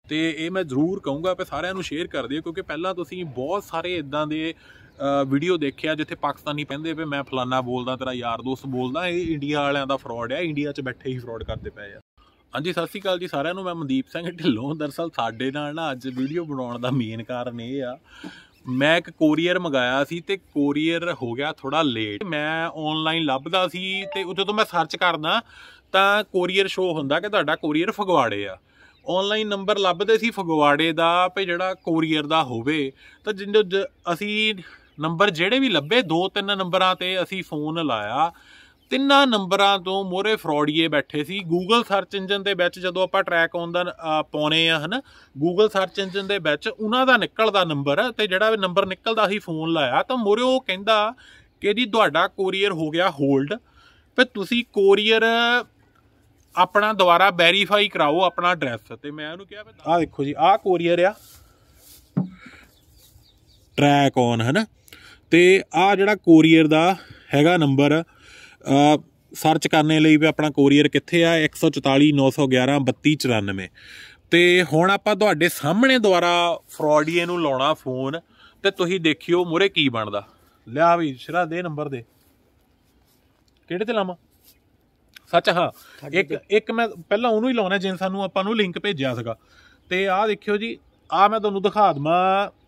तो ये मैं जरूर कहूँगा कि सारिਆਂ ਨੂੰ शेयर कर दिओ, क्योंकि पहला तुसीं बहुत सारे इदां दे वीडियो देखिया जिथे पाकिस्तानी कहते पे मैं फलाना बोलदा, तेरा यार दोस्त बोलदा, ये इंडिया वालियां दा फ्रॉड है, इंडिया च बैठे ही फ्रॉड करते पे आ। हाँ जी, सत श्री अकाल जी सारिਆਂ ਨੂੰ, मैं मनदीप सिंह ढिल्लों। दरअसल साडे नाल ना अज वीडियो बनाउण दा मेन कारण ये आ, मैं एक कोरीयर मंगाया सी ते कोरीयर हो गया थोड़ा लेट। मैं ऑनलाइन लभदा सी ते जदों मैं सर्च करदा तां कोरीयर शो हुंदा कि तुहाडा कोरीयर फगवाड़े आ। ऑनलाइन नंबर लभदे सी फगवाड़े दा भी जिहड़ा कोरीयर दा होवे, तां जिंदे असी नंबर जिहड़े भी लभे 2-3 नंबरां ते असी फोन लाया, 3 नंबरां तो मोहरे फ्रॉडीए बैठे सी। गूगल सर्च इंजन दे विच जदों आपां ट्रैक ऑन दा पाउने आ है ना, गूगल सर्च इंजन दे विच उन्हां दा निकलदा नंबर ते जिहड़ा नंबर निकलदा सी फोन लाया तां मोहरे ओह कहंदा कि जी तुहाडा कोरीयर हो गया होल्ड, पे तुसीं कोरीयर अपना दोबारा वैरीफाई कराओ अपना एड्रैस। तो मैं उन्होंने कहा आ देखो जी, आ कोरीयर आ ट्रैक ऑन है ना, तो आ जिहड़ा कोरीयर दा हैगा नंबर सर्च करने लई भी अपना कोरीयर कित्थे आ 144 911 3294। तो हुण आपां तुहाडे सामने दुआरा फ्रॉडीए नूं लाउणा फोन, ते तुसीं देखियो मुहरे की बनदा। लिया भी शरा दे नंबर दे, किहड़े ते लावां? सच हाँ, एक मैं पहला उन्होंने ही लाना जिन सानू आपां नूं लिंक भेजिया सीगा। ते आ देखियो जी, आ मैं तुहानूं दिखा देवां,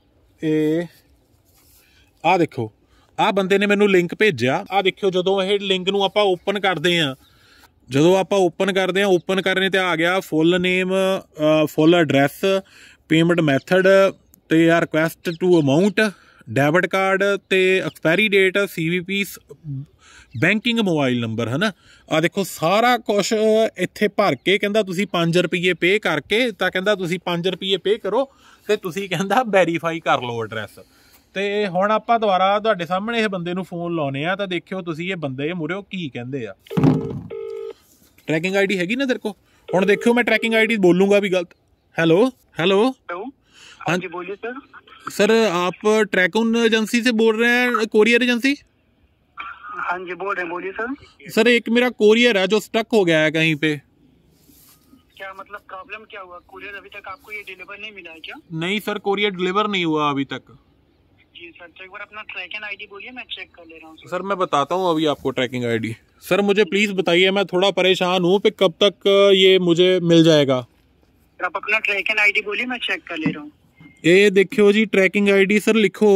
आ देखो आ बंदे ने मैनूं लिंक भेजिया। आ देखियो जदों ये लिंक नूं आपां ओपन करदे आ, जदों आपां ओपन करदे आ, ओपन करने ते आ गया full name, full address, payment method ते आ request to amount, debit card ते expiry date, CVP, banking mobile number है ना। आ देखो सारा कुछ इत्थे भर के कहंदा तुसीं 5 रुपये पे करके, तां कहंदा तुसीं 5 रुपये पे करो ते तुसीं कहंदा वैरीफाई कर लो एड्रैस। ते हुण आपां दुबारा तुहाडे सामने इस बंदे नूं फोन लाउने आ, तां देखियो तुसीं ये बंदे मुहरे की कहंदे आ। ट्रैकिंग आईडी हैगी ना तेरे को? हुण देखियो मैं ट्रैकिंग आईडी बोलूंगा भी गलत। हेलो हेलो, हाँ जी बोलिए सर। सर आप ट्रैकन एजेंसी से बोल रहे हैं, कोरियर एजेंसी? हाँ जी बोल रहे हैं, बोलिए सर। सर एक मेरा कोरियर है जो स्टक हो गया है कहीं पे। क्या मतलब प्रॉब्लम क्या हुआ? कुरियर अभी तक आपको ये डिलीवर नहीं मिला है क्या? नहीं सर, कोरियर डिलीवर नहीं हुआ अभी तक। जी सर, तो एक बार अपना ट्रैकिंग आईडी बोलिए, मैं चेक कर ले रहा हूँ। सर मैं बताता हूँ अभी आपको ट्रैकिंग आईडी। सर मुझे प्लीज बताइए, मैं थोड़ा परेशान हूँ पे कब तक ये मुझे मिल जाएगा? आप अपना ट्रैकिंग आईडी बोलिए, मैं चेक कर ले रहा हूँ। ये देखियो जी ट्रैकिंग आईडी सर लिखो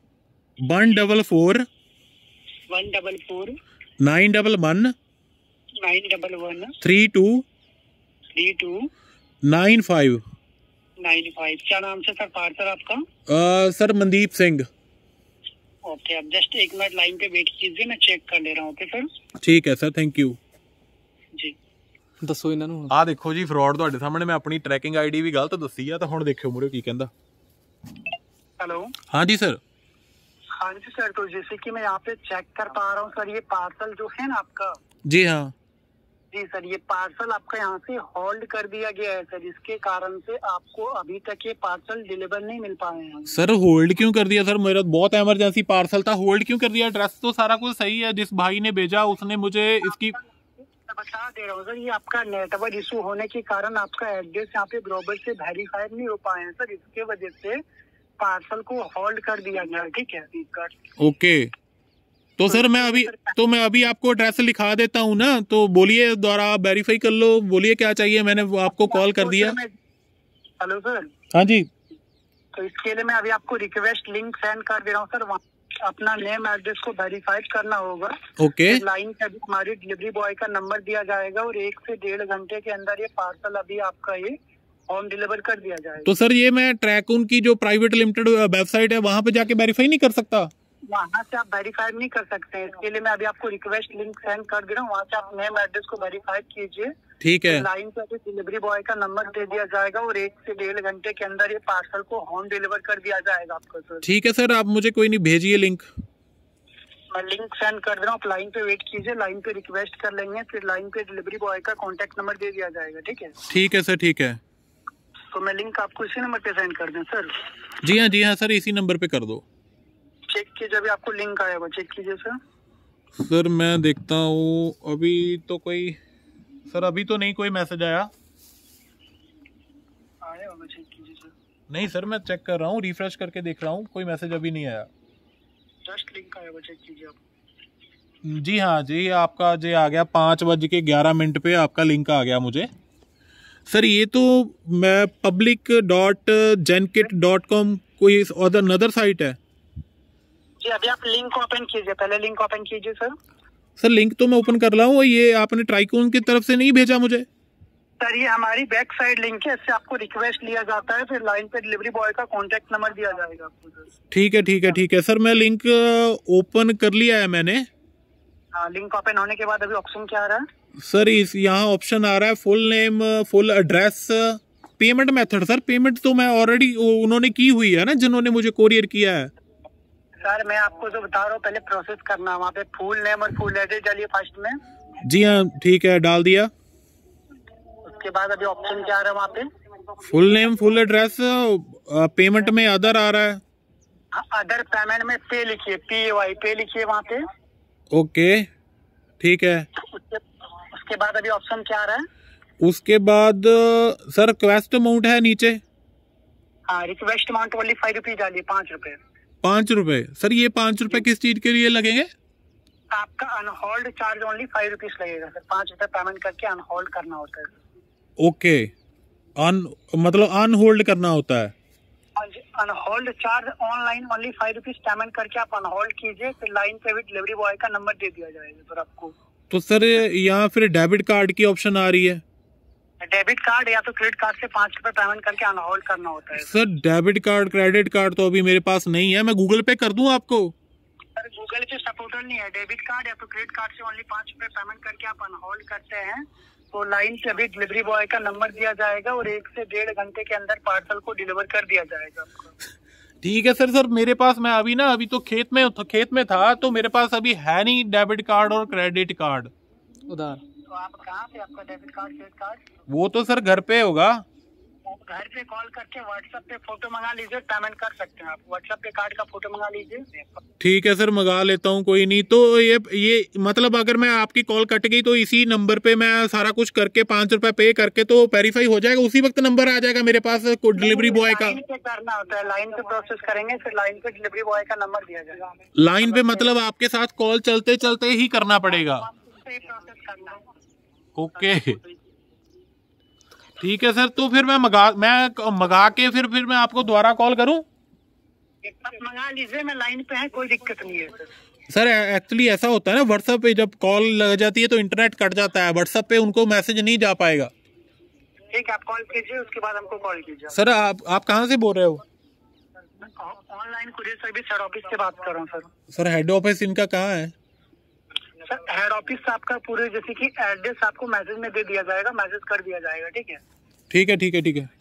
144 144 911 911 32 32 95। क्या नाम से सर पार्सल आपका? सर मनदीप सिंह। ओके, आप जस्ट 1 मिनट लाइन पे वेट कीजिए, मैं चेक कर ले रहा हूँ। ओके सर, ठीक है सर, थैंक यू जी। दसो इन्हां नूं। आ देखो जी फ्रॉड तुहाडे सामने, मैं अपनी ट्रैकिंग आईडी भी गलत दसी आ, तो हुण देखियो मुरे की कहंदा। हेलो, हाँ जी सर। हाँ जी सर, तो जैसे कि मैं यहाँ पे चेक कर पा रहा हूँ सर, ये पार्सल जो है ना आपका। जी हाँ जी सर, ये पार्सल आपका यहाँ से होल्ड कर दिया गया है सर, इसके कारण से आपको अभी तक ये पार्सल डिलीवर नहीं मिल पाए हैं। सर होल्ड क्यों कर दिया? सर मेरा बहुत इमरजेंसी पार्सल था, होल्ड क्यों कर दिया? एड्रेस तो सारा कुछ सही है, जिस भाई ने भेजा उसने मुझे इसकी बता दे रहा हूँ सर, ये आपका नेटवर्क इशू होने के कारण आपका एड्रेस यहाँ पे ग्लोबल से वेरीफाइड नहीं हो पाए हैं सर, इसके वजह से पार्सल को होल्ड कर दिया गया। ठीक है, ओके। तो सर मैं अभी आपको एड्रेस लिखा देता हूँ ना, तो बोलिए द्वारा वेरीफाई कर लो, बोलिए क्या चाहिए, मैंने आपको कॉल कर दिया। Hello sir. हाँ जी, तो इसके लिए मैं अभी आपको रिक्वेस्ट लिंक सेंड कर दे रहा हूँ सर, वहाँ अपना नेम एड्रेस को वेरीफाइड करना होगा। ओके। लाइन पे अभी हमारी डिलीवरी बॉय का नंबर दिया जाएगा और 1 से 1.5 घंटे के अंदर ये पार्सल अभी आपका ये होम डिलीवर कर दिया जाएगा। तो सर ये मैं ट्रैकन की जो प्राइवेट लिमिटेड वेबसाइट है वहाँ पे जाके वेरीफाई नहीं कर सकता? वहाँ से आप वेरीफाई नहीं कर सकते हैं, इसके लिए मैं अभी आपको रिक्वेस्ट लिंक सेंड कर दे रहा हूँ, वहाँ से आप नेम एड्रेस को वेरीफाई कीजिए। ठीक है। लाइन पे अभी डिलीवरी बॉय का नंबर दे दिया जाएगा और 1 से 1.5 घंटे के अंदर ये पार्सल को होम डिलीवर कर दिया जाएगा आपको सर। ठीक है सर, आप मुझे कोई नहीं भेजिए लिंक, मैं लिंक सेंड कर दे रहा हूँ, आप लाइन पे वेट कीजिए, लाइन पे रिक्वेस्ट कर लेंगे, फिर लाइन पे डिलीवरी बॉय का कॉन्टेक्ट नंबर दे दिया जाएगा। ठीक है? ठीक है सर, ठीक है। तो मैं लिंक आपको इसी नंबर पे सेंड कर दूं सर? जी हाँ सर, इसी नंबर पे कर दो। चेक कीजिए, अभी आपको लिंक आया होगा, चेक कीजिए सर। सर मैं देखता हूँ, अभी तो कोई, सर अभी तो नहीं कोई मैसेज आया। आया होगा, चेक कीजिए सर। नहीं सर, मैं चेक कर रहा हूँ, रिफ्रेश करके देख रहा हूँ, कोई मैसेज अभी नहीं आया। जस्ट लिंक आया हुआ, चेक कीजिए आप। जी हाँ जी, आपका जी आ गया 5:11 पे आपका लिंक आ गया मुझे। सर ये तो मैं public.genkit.com कोई अदर साइट है? जी अभी आप लिंक ओपन कीजिए, पहले लिंक ओपन कीजिए सर। सर लिंक तो मैं ओपन कर रहा हूँ, ये आपने ट्राइकून की तरफ से नहीं भेजा मुझे? सर ये हमारी बैक साइड लिंक है, इससे आपको रिक्वेस्ट लिया जाता है, फिर लाइन पे डिलीवरी बॉय का कॉन्टेक्ट नंबर दिया जाएगा आपको सर। ठीक है ठीक है ठीक है सर, मैं लिंक ओपन कर लिया है मैंने। हाँ, लिंक ओपन होने के बाद अभी ऑप्शन क्या आ रहा है सर? इस यहाँ ऑप्शन आ रहा है full name, full address, payment method. Sir payment तो मैं ऑलरेडी उन्होंने की हुई है ना, जिन्होंने मुझे कोरियर किया है। सर? मैं आपको जो बता रहा हूँ पहले प्रोसेस करना है, वहाँ पे फुल नेम और फुल एड्रेस डालिए फर्स्ट में। जी हाँ ठीक है, डाल दिया। उसके बाद अभी ऑप्शन क्या आ रहा है वहाँ पे? Full name, full address, payment में अदर आ रहा है। अदर पेमेंट में पे लिखिए, PAY पे लिखिए वहाँ पे। ओके ठीक है। उसके बाद अभी ऑप्शन क्या आ रहा है? उसके बाद सर रिक्वेस्ट अमाउंट है नीचे। हाँ, रिक्वेस्ट अमाउंट ओनली 5 रुपीज डालिए, 5 रुपए। 5 रुपए? सर ये 5 रुपए किस चीज के लिए लगेंगे? आपका अनहोल्ड चार्ज ओनली 5 रुपीज लगेगा सर, 5 रुपए पेमेंट करके अनहोल्ड करना होता है। ओके, मतलब अनहोल्ड करना होता है। Unhold charge online only 5 rupees payment करके आप अनहोल्ड कीजिए, फिर लाइन पे भी डिलीवरी बॉय का नंबर दे दिया जाएगा सर आपको। तो सर यहाँ फिर डेबिट कार्ड की ऑप्शन आ रही है। डेबिट कार्ड या तो क्रेडिट कार्ड से 5 रुपए पेमेंट करके अनहोल्ड करना होता है sir. Debit card, credit card तो अभी मेरे पास नहीं है, मैं गूगल पे कर दूं आपको? सर गूगल पे सपोर्टर नहीं है, डेबिट कार्ड या तो क्रेडिट कार्ड से ओनली 5 रुपए पेमेंट करके आप अनहोल्ड करते हैं तो लाइन पे अभी डिलीवरी बॉय का नंबर दिया जाएगा और 1 से 1.5 घंटे के अंदर पार्सल को डिलीवर कर दिया जाएगा आपको। ठीक है सर। सर मेरे पास, मैं अभी तो खेत में था, तो मेरे पास अभी है नहीं डेबिट कार्ड और क्रेडिट कार्ड उधार। तो आप कहाँ पे आपका डेबिट कार्ड, क्रेडिट कार्ड? वो तो सर घर पे होगा। आप घर पे कॉल करके व्हाट्सएप पे फोटो मंगा लीजिए, पेमेंट कर सकते हैं आप। व्हाट्सएप पे कार्ड का फोटो मंगा लीजिए। ठीक है सर, मंगा लेता हूँ, कोई नहीं। तो ये मतलब अगर मैं आपकी कॉल कट गई तो इसी नंबर पे मैं सारा कुछ करके 5 रुपए पे करके तो वेरीफाई हो जाएगा, उसी वक्त नंबर आ जाएगा मेरे पास डिलीवरी बॉय का? लाइन पे करना होता है, लाइन पे प्रोसेस करेंगे, फिर लाइन पे डिलीवरी बॉय का नंबर दिया जाएगा। लाइन पे मतलब आपके साथ कॉल चलते चलते ही करना पड़ेगा? प्रोसेस करना। ओके ठीक है सर। तो फिर मैं मंगा के फिर मैं आपको दोबारा कॉल करूं? एक बार मंगा लीजिए, मैं लाइन पे है, कोई दिक्कत नहीं है सर। एक्चुअली ऐसा होता है ना, व्हाट्सएप पे जब कॉल लग जाती है तो इंटरनेट कट जाता है, व्हाट्सएप पे उनको मैसेज नहीं जा पाएगा। ठीक है, आप कॉल कीजिए, उसके बाद हमको कॉल कीजिए। सर आप कहाँ से बोल रहे हो? Online courier service head office से बात कर रहा हूँ सर। सर हेड ऑफिस इनका कहाँ है? सर हेड ऑफिस आपका पूरे जैसे कि एड्रेस आपको मैसेज में दे दिया जाएगा, मैसेज कर दिया जाएगा। ठीक है ठीक है ठीक है ठीक है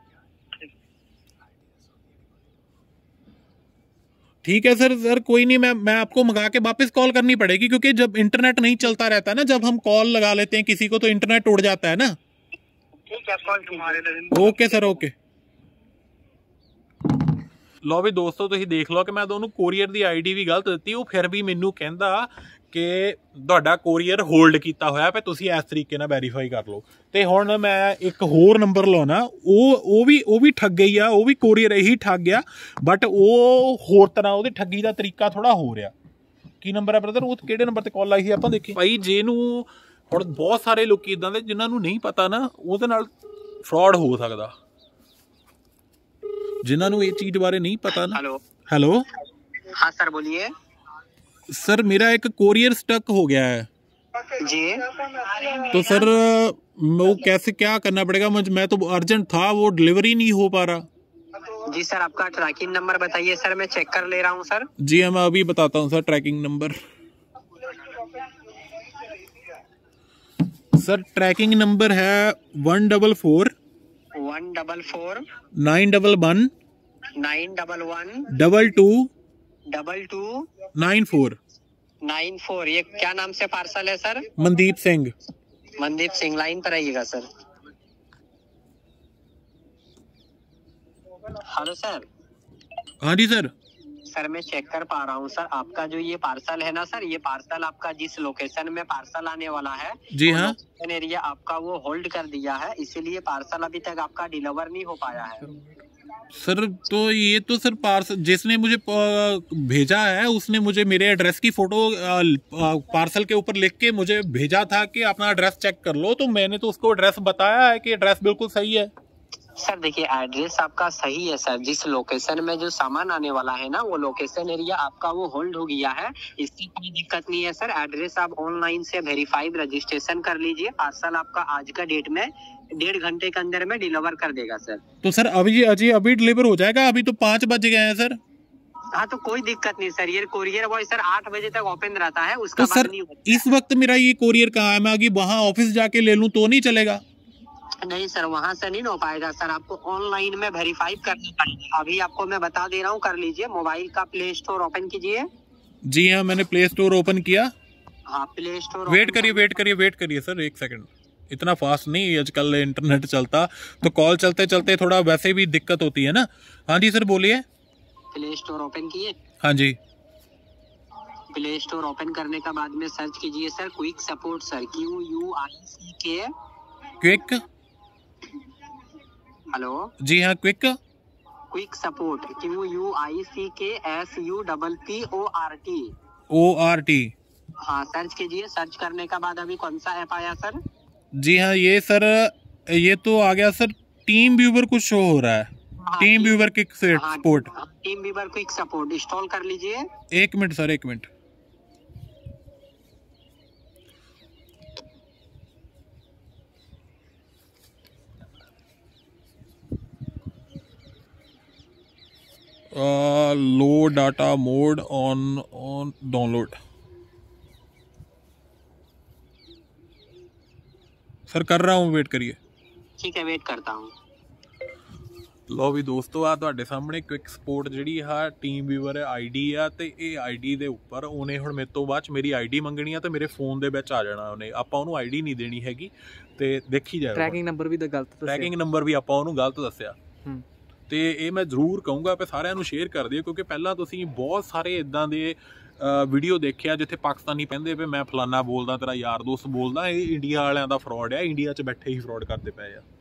ठीक है सर। सर कोई नहीं, मैं आपको मंगा के वापस कॉल करनी पड़ेगी, क्योंकि जब इंटरनेट नहीं चलता रहता है ना, जब हम कॉल लगा लेते हैं किसी को तो इंटरनेट उड़ जाता है ना। ठीक है, कॉल तुम्हारे। Okay sir, okay. ਲਓ ਵੀ ਦੋਸਤੋ, ਤੁਸੀਂ ਦੇਖ ਲਓ ਕਿ ਮੈਂ ਤੁਹਾਨੂੰ ਕੋਰੀਅਰ ਦੀ ਆਈਡੀ ਵੀ ਗਲਤ ਦਿੱਤੀ, ਉਹ ਫਿਰ ਵੀ ਮੈਨੂੰ ਕਹਿੰਦਾ ਕਿ ਤੁਹਾਡਾ ਕੋਰੀਅਰ ਹੋਲਡ ਕੀਤਾ ਹੋਇਆ ਤੇ ਤੁਸੀਂ ਇਸ ਤਰੀਕੇ ਨਾਲ ਵੈਰੀਫਾਈ ਕਰ ਲਓ। ਤੇ ਹੁਣ ਮੈਂ ਇੱਕ ਹੋਰ ਨੰਬਰ ਲਾਉਣਾ, ਉਹ ਵੀ ਠੱਗ ਗਈ ਆ, ਉਹ ਵੀ ਕੋਰੀਅਰ ਇਹੀ ਠੱਗ ਗਿਆ, ਬਟ ਉਹ ਹੋਰ ਤਰ੍ਹਾਂ ਉਹਦੀ ਠੱਗੀ ਦਾ ਤਰੀਕਾ ਥੋੜਾ ਹੋ ਰਿਹਾ। ਕੀ ਨੰਬਰ ਹੈ ਬ੍ਰਦਰ? ਉਹ ਕਿਹੜੇ ਨੰਬਰ ਤੇ ਕਾਲ ਲਾਈ ਸੀ ਆਪਾਂ? ਦੇਖੀ ਭਾਈ, ਜਿਹਨੂੰ ਹੁਣ ਬਹੁਤ ਸਾਰੇ ਲੋਕੀ ਇਦਾਂ ਦੇ ਜਿਨ੍ਹਾਂ ਨੂੰ ਨਹੀਂ ਪਤਾ ਨਾ, ਉਹਦੇ ਨਾਲ ਫਰਾਡ ਹੋ ਸਕਦਾ। जिन्होंने ये चीज बारे नहीं पता ना। हेलो हाँ सर, बोलिए। सर मेरा एक कोरियर स्टक हो गया है जी। तो सर वो कैसे, क्या करना पड़ेगा? मैं तो अर्जेंट था, वो डिलीवरी नहीं हो पा रहा। जी सर, आपका ट्रैकिंग नंबर बताइए सर, मैं चेक कर ले रहा हूँ सर। जी हाँ, मैं अभी बताता हूँ sir tracking number. Sir tracking number है 144 144 911 911 22 94। ये क्या नाम से पार्सल है सर? मनदीप सिंह। मनदीप सिंह, लाइन पर आइएगा सर। Hello sir. हाँ जी सर। सर मैं चेक कर पा रहा हूँ सर, आपका जो ये पार्सल है ना सर, ये पार्सल आपका जिस लोकेशन में पार्सल आने वाला है जी हाँ, एरिया आपका वो होल्ड कर दिया है, इसीलिए पार्सल अभी तक आपका डिलीवर नहीं हो पाया है सर। तो ये तो सर पार्सल जिसने मुझे भेजा है उसने मुझे मेरे एड्रेस की फोटो पार्सल के ऊपर लिख के मुझे भेजा था कि अपना एड्रेस चेक कर लो, तो मैंने तो उसको एड्रेस बताया है कि एड्रेस बिल्कुल सही है। सर देखिए एड्रेस आपका सही है सर, जिस लोकेशन में जो सामान आने वाला है ना वो लोकेशन एरिया आपका वो होल्ड हो गया है, इसकी कोई दिक्कत नहीं है सर। एड्रेस आप ऑनलाइन से वेरीफाइड रजिस्ट्रेशन कर लीजिए, पार्सल आपका आज का डेट में 1.5 घंटे के अंदर में डिलीवर कर देगा सर। तो सर अभी डिलीवर हो जाएगा? अभी तो 5 बज गए हैं सर। हाँ तो कोई दिक्कत नहीं सर, ये कोरियर बॉय सर 8 बजे तक ओपन रहता है, उसका तो सर इस वक्त मेरा ये कोरियर कहाँ है? मैं अभी वहाँ ऑफिस जाके ले लूँ तो नहीं चलेगा? नहीं सर वहाँ से नहीं हो पाएगा सर, आपको ऑनलाइन में वेरीफाई करना पड़ेगा। अभी आपको मैं बता दे रहा हूँ, कर लीजिए, मोबाइल का प्ले स्टोर ओपन कीजिए। जी हाँ मैंने प्ले स्टोर ओपन किया। हाँ प्ले स्टोर वेट करिए सर, 1 सेकंड, इतना फास्ट नहीं आजकल इंटरनेट चलता, तो कॉल चलते चलते थोड़ा वैसे भी दिक्कत होती है ना। हाँ जी सर बोलिए। प्ले स्टोर ओपन किए? हाँ जी। प्ले स्टोर ओपन करने का बाद में सर्च कीजिए sir quick support sir, QUICK। Quick? Hello जी हाँ क्विक सपोर्ट, QUICK ORT। हाँ सर्च कीजिए। सर्च करने का बाद अभी कौन सा ऐप आया सर? जी हाँ ये सर, ये तो आ गया सर, टीम व्यूवर कुछ शो हो रहा है। TeamViewer quick support, TeamViewer quick support install कर लीजिए। 1 minute sir, 1 minute. Low data mode on download. Sir कर रहा हूँ, वेट करिए। ठीक है वेट करता हूँ। ਲਓ ਵੀ ਦੋਸਤੋ ਆ ਤੁਹਾਡੇ ਸਾਹਮਣੇ ਕੁਇਕ ਸਪੋਰਟ ਜਿਹੜੀ ਆ ਟੀਮ ਵੀਵਰ ਆਈਡੀ ਆ, ਤੇ ਇਹ ਆਈਡੀ ਦੇ ਉੱਪਰ ਉਹਨੇ ਹੁਣ ਮੇਰੇ ਤੋਂ ਬਾਅਦ ਚ ਮੇਰੀ ਆਈਡੀ ਮੰਗਣੀ ਆ ਤੇ ਮੇਰੇ ਫੋਨ ਦੇ ਵਿੱਚ ਆ ਜਾਣਾ ਉਹਨੇ। ਆਪਾਂ ਉਹਨੂੰ ਆਈਡੀ ਨਹੀਂ ਦੇਣੀ ਹੈਗੀ ਤੇ ਦੇਖੀ ਜਾਓ। ਟਰੈਕਿੰਗ ਨੰਬਰ ਵੀ ਤਾਂ ਗਲਤ ਦੱਸਿਆ, ਟਰੈਕਿੰਗ ਨੰਬਰ ਵੀ ਆਪਾਂ ਉਹਨੂੰ ਗਲਤ ਦੱਸਿਆ। ਤੇ ਇਹ ਮੈਂ ਜ਼ਰੂਰ ਕਹੂੰਗਾ ਕਿ ਸਾਰਿਆਂ ਨੂੰ ਸ਼ੇਅਰ ਕਰ ਦਿਓ, ਕਿਉਂਕਿ ਪਹਿਲਾਂ ਤੁਸੀਂ ਬਹੁਤ ਸਾਰੇ ਇਦਾਂ ਦੇ ਵੀਡੀਓ ਦੇਖਿਆ ਜਿੱਥੇ ਪਾਕਿਸਤਾਨੀ ਕਹਿੰਦੇ ਵੀ ਮੈਂ ਫਲਾਨਾ ਬੋਲਦਾ, ਤੇਰਾ ਯਾਰ ਦੋਸਤ ਬੋਲਦਾ। ਇਹ ਇੰਡੀਆ ਵਾਲਿਆਂ ਦਾ ਫਰਾਡ ਆ, ਇੰਡੀਆ 'ਚ ਬੈਠੇ ਹੀ ਫਰਾਡ ਕਰਦੇ ਪਏ ਆ।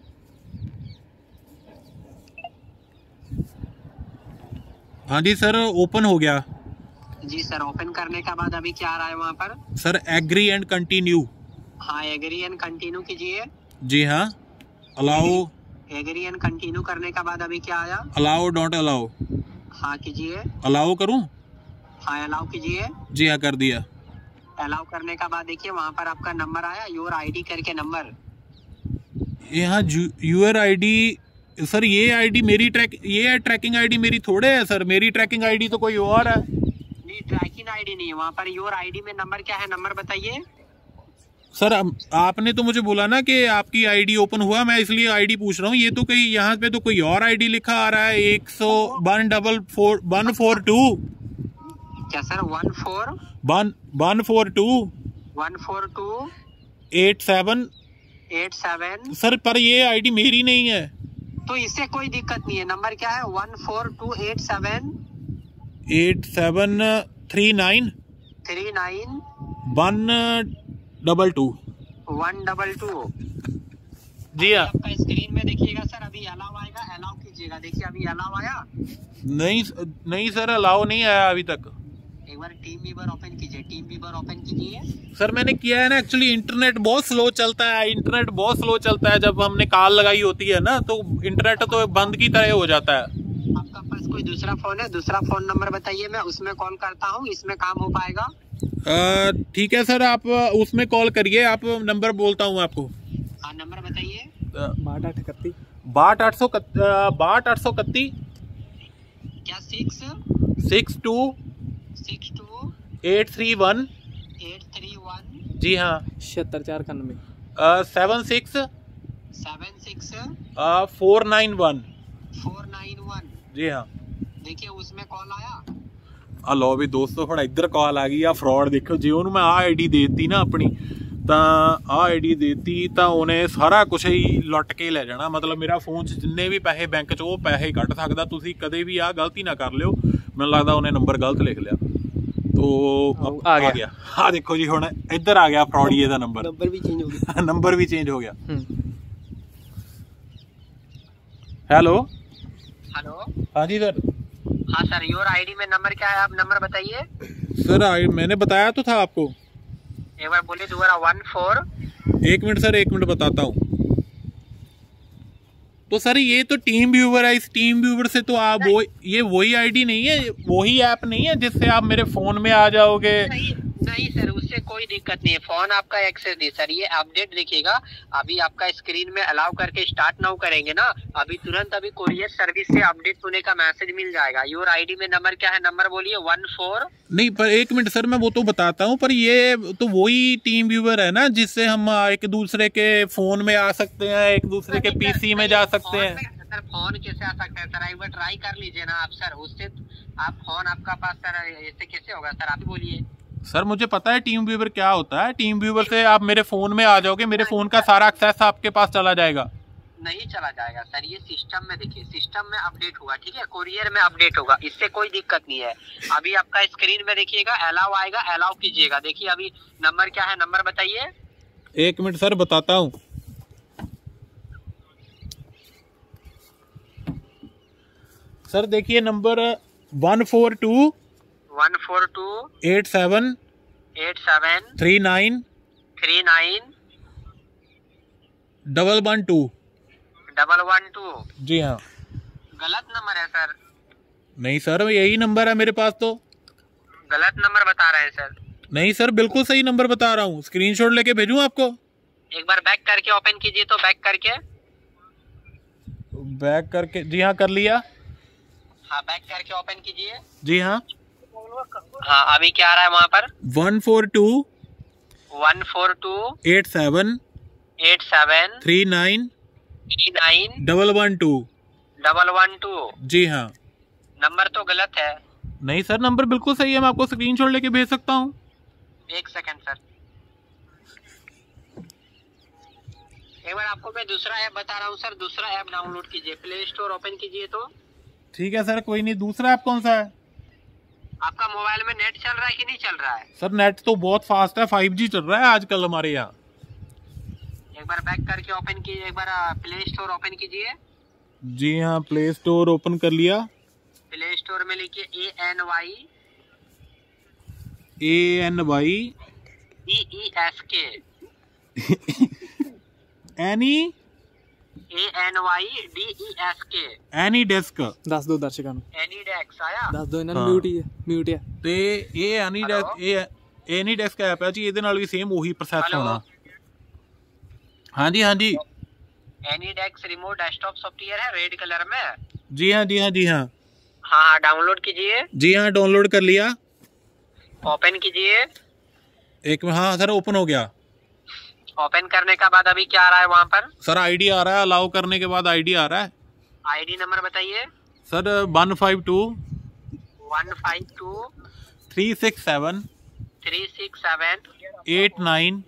हाँ जी सर ओपन हो गया। जी सर ओपन करने के बाद अभी क्या आ रहा है वहाँ पर? Sir agree and continue. हाँ एग्री एंड कंटिन्यू कीजिए। जी हाँ अलाउ। एग्री एंड कंटिन्यू करने के बाद अभी क्या आया? Allow don't allow. हाँ कीजिए। अलाउ करूँ? हाँ अलाउ कीजिए। जी हाँ कर दिया। अलाउ करने के बाद देखिए वहाँ पर आपका नंबर आया, योर आईडी करके नंबर। यहाँ यूर आईडी सर, ये आईडी मेरी ये है ट्रैकिंग आईडी मेरी थोड़े है सर, मेरी ट्रैकिंग आईडी तो कोई और है। नहीं ट्रैकिंग आईडी नहीं है वहाँ पर, योर आईडी में नंबर क्या है, नंबर बताइए। सर आपने तो मुझे बोला ना कि आपकी आईडी ओपन हुआ, मैं इसलिए आईडी पूछ रहा हूँ। ये तो कहीं यहाँ पे तो कोई और आईडी लिखा आ रहा है, 142 क्या सर? 142 87 सर, पर ये आईडी मेरी नहीं है। तो इससे कोई दिक्कत नहीं है, नंबर क्या है? 14287 8739 122। जी हाँ आपका स्क्रीन में देखिएगा सर, अभी अलाउ आएगा, अलाउ कीजिएगा। देखिए अभी अलाउ आया? नहीं सर अलाउ नहीं आया अभी तक। एक बार टीम व्यूवर ओपन कीजिए, टीम व्यूवर ओपन कीजिए। सर मैंने किया है ना, एक्चुअली इंटरनेट बहुत स्लो चलता है, जब हमने कॉल लगाई होती है ना तो इंटरनेट तो बंद की तरह हो जाता है। आपका पास कोई दूसरा फोन है? दूसरा फोन नंबर बताइए, मैं उसमें कॉल करता हूँ, इसमें काम हो पाएगा? ठीक है सर, आप उसमें कॉल करिए, आप नंबर बोलता हूँ आपको। हाँ नंबर बताइए। 6231 6231 क्या 62 831 जी हाँ 76491 76 491 जी हाँ। देखिए उसमें कॉल आया। लो भी दोस्तों थोड़ा इधर कॉल आ गई। आ फ्रॉड देखो, जे उन्होंने मैं आ आईडी देती ना अपनी, तो आ आईडी देती तो उन्हें सारा कुछ ही लुट के ले जाना। मतलब मेरा फोन च जिन्ने भी पैसे बैंक च वो पैसे कट सकता। तुसी कदे भी आ गलती ना कर लियो। ਮੈਨੂੰ ਲੱਗਦਾ ਉਹਨੇ ਨੰਬਰ ਗਲਤ ਲਿਖ ਲਿਆ। तो आ गया। हाँ देखो जी हुण इधर आ गया फ्रॉडीए दा नंबर भी चेंज हो गया। नंबर भी चेंज हो गया। हेलो हेलो, हाँ जी सर। हाँ सर, योर आईडी में नंबर क्या है, आप नंबर बताइए। सर मैंने बताया तो था आपको। एक बार बोलिए दोबारा। 14। एक मिनट सर, एक मिनट बताता हूँ। तो सर ये तो टीम व्यूवर है, इस टीम व्यूवर से तो आप वो ये वही आईडी नहीं है, वही ऐप नहीं है जिससे आप मेरे फोन में आ जाओगे। नहीं सर, उससे कोई दिक्कत नहीं है, फोन आपका एक्सेस नहीं सर। ये अपडेट देखिएगा, अभी आपका स्क्रीन में अलाउ करके स्टार्ट नाउ करेंगे ना, अभी तुरंत अभी कोरियर सर्विस से अपडेट होने का मैसेज मिल जाएगा। योर आईडी में नंबर क्या है, नंबर बोलिए। 14। नहीं पर एक मिनट सर, मैं वो तो बताता हूँ, पर ये तो वही टीम व्यूवर है ना जिससे हम एक दूसरे के फोन में आ सकते हैं, एक दूसरे के पीसी में जा सकते हैं। सर फोन कैसे आ सकते हैं सर, एक बार ट्राई कर लीजिए ना आप सर, उससे आप फोन आपका पास सर ऐसे कैसे होगा सर, आप ही बोलिए। सर मुझे पता है टीम व्यूवर क्या होता है। टीम व्यूवर से आप मेरे फोन में आ जाओगे, मेरे फोन का सारा एक्सेस आपके पास चला जाएगा। नहीं चला जाएगा सर, ये सिस्टम में देखिए, सिस्टम में अपडेट होगा, ठीक है, कोरियर में अपडेट होगा, इससे कोई दिक्कत नहीं है। अभी आपका स्क्रीन में देखिएगा अलाउ आएगा, अलाउ कीजिएगा। देखिए अभी नंबर क्या है, नंबर बताइए। एक मिनट सर बताता हूँ। सर देखिए नंबर 142 87 39 112। जी हाँ। गलत नंबर है सर। नहीं सर यही नंबर है मेरे पास तो। गलत नंबर बता रहे हैं सर। नहीं सर बिल्कुल सही नंबर बता रहा हूँ, स्क्रीनशॉट लेके भेजूं आपको। एक बार बैक करके ओपन कीजिए, तो बैक करके जी हाँ कर लिया। हाँ बैक करके ओपन कीजिए। जी हाँ। हाँ अभी क्या आ रहा है वहाँ पर? 142 87 39 112। जी हाँ। नंबर तो गलत है। नहीं सर नंबर बिल्कुल सही है, मैं आपको स्क्रीनशॉट लेके भेज सकता हूँ। एक सेकंड सर, एक बार आपको मैं दूसरा ऐप बता रहा हूँ सर, दूसरा ऐप डाउनलोड कीजिए, प्ले स्टोर ओपन कीजिए। तो ठीक है सर, कोई नहीं। दूसरा ऐप कौन सा है? आपका मोबाइल में नेट चल रहा है कि नहीं चल रहा है? सर नेट तो बहुत फास्ट है, 5G चल रहा है आजकल हमारे यहाँ। एक बार बैक करके ओपन कीजिए, एक बार प्ले स्टोर ओपन कीजिए। जी हाँ प्ले स्टोर ओपन कर लिया। प्ले स्टोर में लिखिए ANY DESK एनी डेस्क। दस दो दर्शकों ਨੂੰ। एनी डेस्क आया? दस दो ਇਹਨਾਂ ਨੂੰ ਮਿਊਟ ਹੈ ਤੇ ਇਹ एनी डेस्क ऐप है जी, ਇਹਦੇ ਨਾਲ ਵੀ ਸੇਮ ਉਹੀ ਪ੍ਰੋਸੈਸ ਹੋਣਾ। ਹਾਂਜੀ ਹਾਂਜੀ। AnyDesk remote desktop software है रेड कलर में। जी हाँ जी हाँ जी हाँ। हाँ डाउनलोड कीजिए। जी हाँ डाउनलोड कर लिया। ओपन कीजिए। एक हाँ सर ओपन हो गया। ओपन करने के बाद अभी क्या आ रहा है वहाँ पर? सर आईडी आ रहा है, अलाउ करने के बाद आईडी आ रहा है। आईडी नंबर बताइए। सर 152 367 89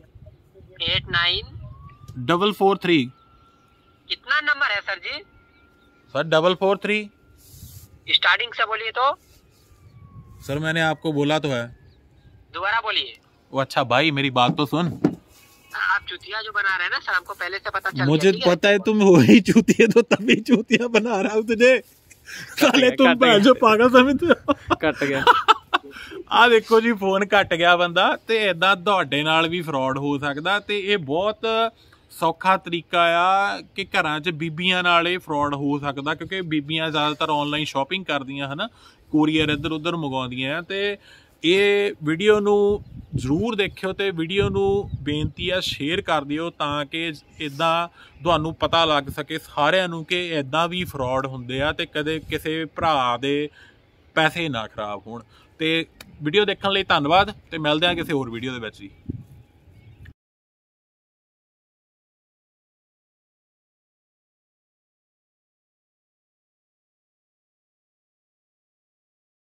443। कितना नंबर है सर जी? सर 443। स्टार्टिंग से बोलिए तो। सर मैंने आपको बोला तो है। दोबारा बोलिए। वो अच्छा भाई मेरी बात तो सुन। आप चूतिया जो बना रहे हैं ना सर, हमको पहले से पता चल मुझे पता है तुम वही चूतिया, तो तभी चूतिया बना रहा हूँ तुझे। साले तुम जो पागल समझते हो। ਕੱਟ ਗਿਆ। ਆ ਦੇਖੋ ਜੀ ਫੋਨ ਕੱਟ ਗਿਆ ਬੰਦਾ। ਤੇ ਇਦਾਂ ਤੁਹਾਡੇ ਨਾਲ ਵੀ ਫਰਾਡ ਹੋ ਸਕਦਾ, ਤੇ ਇਹ ਬਹੁਤ ਸੌਖਾ ਤਰੀਕਾ ਆ ਕਿ ਘਰਾਂ 'ਚ ਬੀਬੀਆਂ ਨਾਲ ਇਹ ਫਰਾਡ ਹੋ ਸਕਦਾ, ਕਿਉਂਕਿ ਬੀਬੀਆਂ ਜ਼ਿਆਦਾਤਰ ਆਨਲਾਈਨ ਸ਼ਾਪਿੰਗ ਕਰਦੀਆਂ ਹਨ, ਕੋਰੀਅਰ ਇੱਧਰ ਉੱਧਰ ਮੰਗਵਾਉਂਦੀਆਂ। ਤੇ ਇਹ ਵੀਡੀਓ ਨੂੰ ਜ਼ਰੂਰ ਦੇਖਿਓ, ਤੇ ਵੀਡੀਓ ਨੂੰ ਬੇਨਤੀ ਆ ਸ਼ੇਅਰ ਕਰ ਦਿਓ ਤਾਂ ਕਿ ਇੱਦਾਂ ਤੁਹਾਨੂੰ ਪਤਾ ਲੱਗ ਸਕੇ ਸਾਰਿਆਂ ਨੂੰ ਕਿ ਇੱਦਾਂ ਵੀ ਫਰਾਡ ਹੁੰਦੇ ਆ, ਤੇ ਕਦੇ ਕਿਸੇ ਭਰਾ ਦੇ ਪੈਸੇ ਨਾ ਖਰਾਬ ਹੋਣ। ਤੇ ਵੀਡੀਓ ਦੇਖਣ ਲਈ ਧੰਨਵਾਦ, ਤੇ ਮਿਲਦੇ ਹਾਂ ਕਿਸੇ ਹੋਰ ਵੀਡੀਓ ਦੇ ਵਿੱਚ ਜੀ।